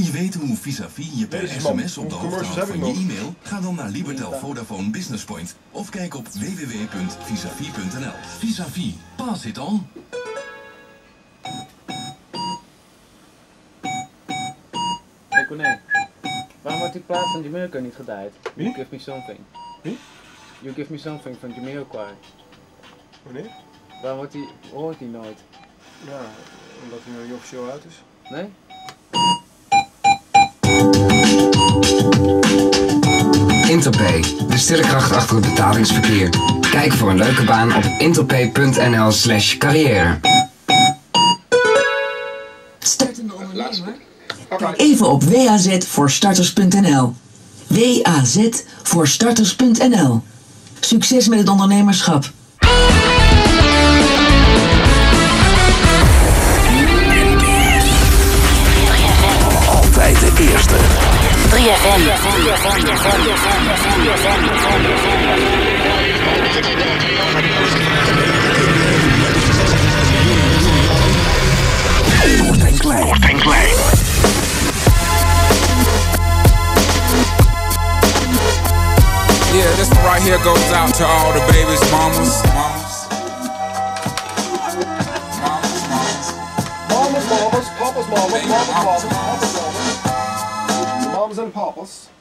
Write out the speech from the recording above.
je weten hoe Vis-a-vis je per sms op de hoogte houdt van je e-mail? Ga dan naar Libertel Vodafone Business Point of kijk op www.visafie.nl. Vis-a-vis, pass it on! Hey Corné, waarom wordt die plaat van Jamiroquai niet gedraaid? Wie? You Give Me Something. Wie? You Give Me Something van Jamiroquai. Wanneer? Waarom hoort die nooit? Ja, omdat hij nog niet officieel uit is. Nee? Interpay, de stille kracht achter het betalingsverkeer. Kijk voor een leuke baan op interpay.nl/carrière. Startende ondernemer? Kijk even op wazvoorstarters.nl. wazvoorstarters.nl. Succes met het ondernemerschap. Altijd de eerste. 3FM. Kort en klein. Yeah, this one right here goes out to all the babies, mamas. Mamas, papas, mamas and papas.